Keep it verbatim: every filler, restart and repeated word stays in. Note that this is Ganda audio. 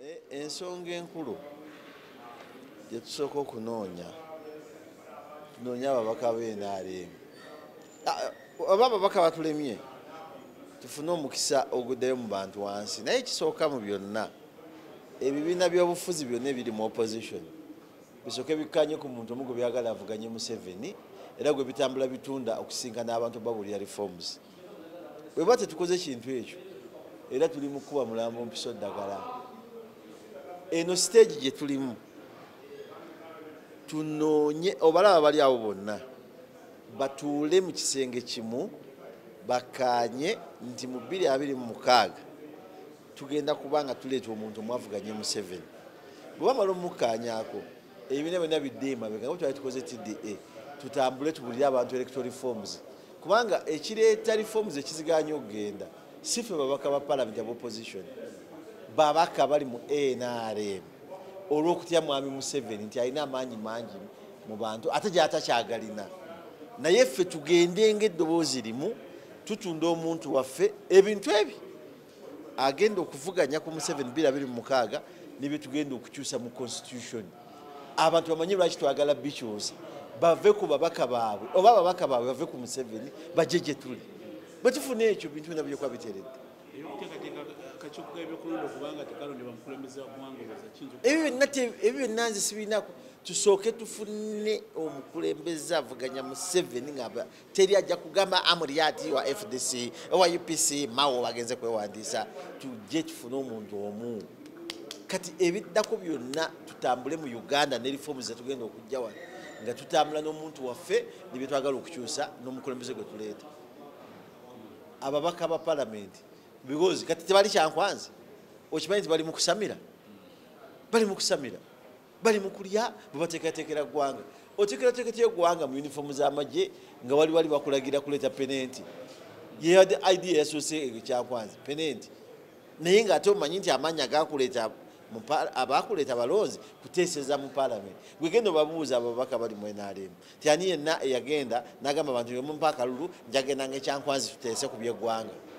ensonga enkulu gye tusooka okunoonya tunoonya ababaka b'N R M oba ababaka batulemye tufune omukisa oguddeyo mu bantu wansi naye kisooka mu byonna ebibiina by'obufuzi byonna ebiri mu opposition bisooke bikkanye ku muntu omu gwe byagala avuganye Museveni era gwe bitambula bitunda okusinkana abantu babulira reforms bwe ba tetukoze ekintu ekyo era tuli mu kuba mulambo mpiso ddagala eno stage gye tulimu tunoonye obalaba bali abo bonna batuule mu kisenge kimu bakanye nti mu bbiri abiri mu mukaaga tugenda kubanga tuleeta omuntu omwavuganye Museveni bwe bamala omukaanyaako ebibiina byonna biddeema bega nga twali tukoze T D A tutambule tubulire abantu electoral reforms kubanga ekireeta reforms ekiziganya okugenda si ffe babaka ba parliament aba opposition babaka bali mu N R M olw'okutya mwami Museveni nti alina amaanyi mangi mu bantu ate gy'atakyagalina naye ffe tugende ng'eddoboozi limu tutunda omuntu waffe ebintu ebi agenda okuvuganya ku Museveni bbiri abiri mu mukaaga nibyo tugenda okukyusa mu constitution abantu bamanye lwaki twagala bikyusa bave ku babaka baabwe oba ababaka baabwe bave ku Museveni bajje gye tuli bwe tufuna ekyo bintu byonna byokuba biteredde ebyo byonna nze sibiinako tusooke tufune omukulembeze avuganya Museveni nga teri ajja kugamba amuriati wa F D C owa U P C mawo bagenze kwewandiisa tujje tufune omuntu omu kati ebiddako byonna tutambule mu Uganda ne reforms zetugenda okujja wano nga tutambula n'omuntu waffe nibyo twagala okukyusa n'omukulembeze gwe tuleeta ababaka ba parliament because kati tebali kyankwanzi okimanyi nti bali mu kusamira bali mu kusamira bali mu kulya bwe bateekateekera ggwanga oteekerateekera eggwanga mu uniform z'amagye nga wali wali bakulagira kuleeta penenti yeyadde idea yasoose kyankwanzi penenti naye ng'ate omanyi nti amaanyi agakuleeta abakuleeta balonzi kuteeseza mu parliament gwegenda obabuuza ababaka bali mu N R M ti ani yenna eyagenda n'agamba abantu yomumpa akalulu njagenda ng'ekyankwanzi tuteese ku by'eggwanga